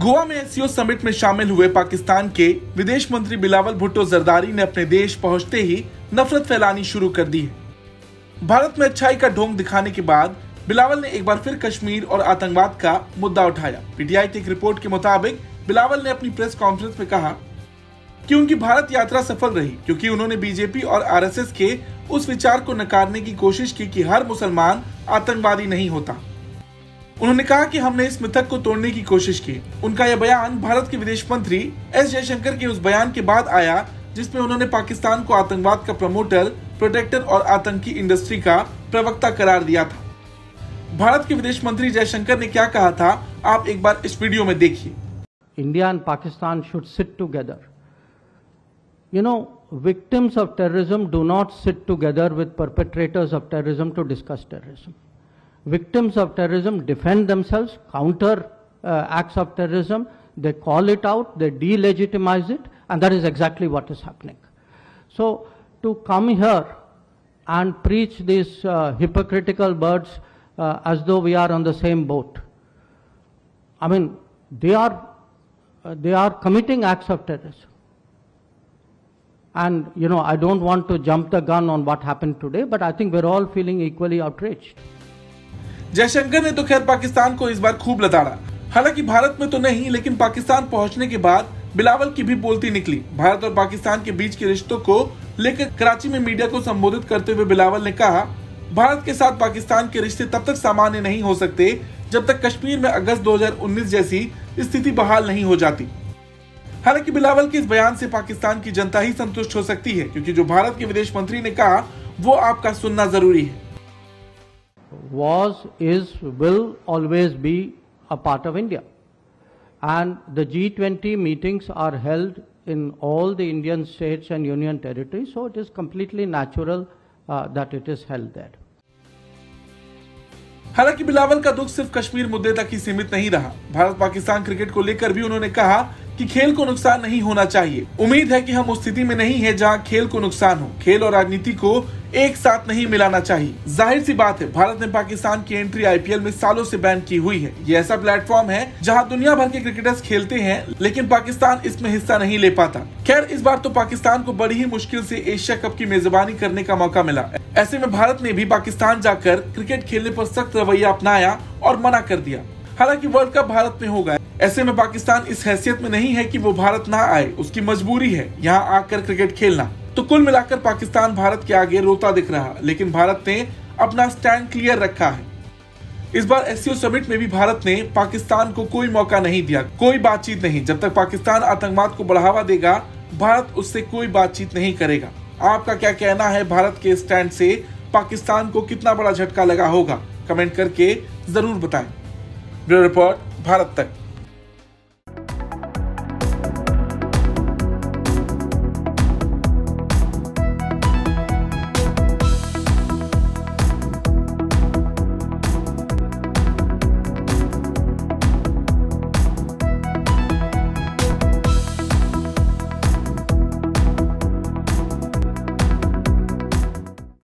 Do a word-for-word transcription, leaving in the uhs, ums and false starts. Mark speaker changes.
Speaker 1: गोवा में SCO summit में शामिल हुए पाकिस्तान के विदेश मंत्री बिलावल भुट्टो जरदारी ने अपने देश पहुंचते ही नफरत फैलानी शुरू कर दी है। भारत में अच्छाई का ढोंग दिखाने के बाद बिलावल ने एक बार फिर कश्मीर और आतंकवाद का मुद्दा उठाया। पीटीआई की एक रिपोर्ट के मुताबिक बिलावल ने अपनी प्रेस कॉन्फ्रेंस में कहा कि उनकी भारत यात्रा सफल रही क्योंकि उन्होंने बीजेपी और आरएसएस के उस विचार को नकारने की कोशिश की कि हर मुसलमान आतंकवादी नहीं होता। उन्होंने कहा कि हमने इस मिथक को तोड़ने की कोशिश की। उनका यह बयान भारत के विदेश मंत्री एस जयशंकर के उस बयान के बाद आया जिसमें उन्होंने पाकिस्तान को आतंकवाद का प्रमोटर, प्रोटेक्टर और आतंकी इंडस्ट्री का प्रवक्ता करार दिया था। भारत के विदेश मंत्री जयशंकर ने क्या कहा था, आप एक बार इस वीडियो में देखिए।
Speaker 2: India and Pakistan should sit together. You know, victims of terrorism do not sit together with perpetrators of terrorism to discuss terrorism. Victims of terrorism defend themselves, counter uh, acts of terrorism, they call it out, they delegitimize it, and that is exactly what is happening. So, to come here and preach these uh, hypocritical words uh, as though we are on the same boat, I mean, they are, uh, they are committing acts of terrorism. And, you know, I don't want to jump the gun on what happened today, but I think we're all feeling equally outraged.
Speaker 1: Jaishankar ने तो खैर पाकिस्तान को इस बार खूब लताड़ा। हालांकि भारत में तो नहीं, लेकिन पाकिस्तान पहुंचने के बाद बिलावल की भी बोलती निकली। भारत और पाकिस्तान के बीच के रिश्तों को लेकर कराची में मीडिया को संबोधित करते हुए बिलावल ने कहा, भारत के साथ पाकिस्तान के रिश्ते तब तक सामान्य नहीं हो सकते जब तक कश्मीर में अगस्त दो हजार उन्नीस जैसी स्थिति बहाल नहीं हो जाती। हालांकि बिलावल के इस बयान से पाकिस्तान की जनता ही संतुष्ट हो सकती है, क्योंकि जो भारत के विदेश मंत्री ने कहा वो आपका सुनना जरूरी है।
Speaker 2: Was, is, will always be a part of India, and the G twenty meetings are held in all the Indian states and union territories, so it is completely natural uh, that it is held there.
Speaker 1: हालांकि बिलावल का दुख सिर्फ कश्मीर मुद्दे तक ही सीमित नहीं रहा। Bharat Pakistan cricket को लेकर भी उन्होंने कहा कि खेल को नुकसान नहीं होना चाहिए। उम्मीद है कि हम उस स्थिति में नहीं है जहां खेल को नुकसान हो। खेल और राजनीति को एक साथ नहीं मिलाना चाहिए। जाहिर सी बात है, भारत ने पाकिस्तान की एंट्री आईपीएल में सालों से बैन की हुई है। ये ऐसा प्लेटफॉर्म है जहां दुनिया भर के क्रिकेटर्स खेलते हैं, लेकिन पाकिस्तान इसमें हिस्सा नहीं ले पाता। खैर, इस बार तो पाकिस्तान को बड़ी ही मुश्किल से एशिया कप की मेजबानी करने का मौका मिला। ऐसे में भारत ने भी पाकिस्तान जाकर क्रिकेट खेलने पर सख्त रवैया अपनाया और मना कर दिया। हालांकि वर्ल्ड कप भारत में होगा, ऐसे में पाकिस्तान इस हैसियत में नहीं है कि वो भारत ना आए, उसकी मजबूरी है यहाँ आकर क्रिकेट खेलना। तो कुल मिलाकर पाकिस्तान भारत के आगे रोता दिख रहा, लेकिन भारत ने अपना स्टैंड क्लियर रखा है। इस बार एससीओ समिट में भी भारत ने पाकिस्तान को कोई मौका नहीं दिया, कोई बातचीत नहीं। जब तक पाकिस्तान आतंकवाद को बढ़ावा देगा, भारत उससे कोई बातचीत नहीं करेगा। आपका क्या कहना है, भारत के स्टैंड से पाकिस्तान को कितना बड़ा झटका लगा होगा? कमेंट करके जरूर बताएं। ब्यूरो रिपोर्ट, भारत तक।